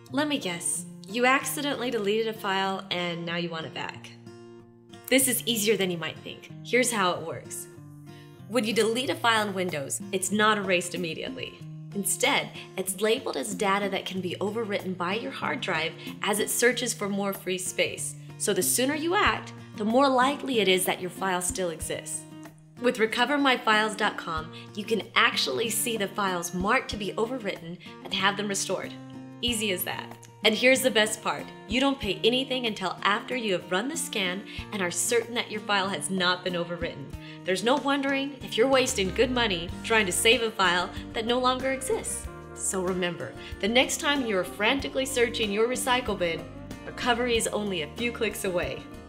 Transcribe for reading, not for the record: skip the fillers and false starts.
Let me guess. You accidentally deleted a file and now you want it back. This is easier than you might think. Here's how it works. When you delete a file in Windows, it's not erased immediately. Instead, it's labeled as data that can be overwritten by your hard drive as it searches for more free space. So the sooner you act, the more likely it is that your file still exists. With RecoverMyFiles.com, you can actually see the files marked to be overwritten and have them restored. Easy as that. And here's the best part. You don't pay anything until after you have run the scan and are certain that your file has not been overwritten. There's no wondering if you're wasting good money trying to save a file that no longer exists. So remember, the next time you're frantically searching your recycle bin, recovery is only a few clicks away.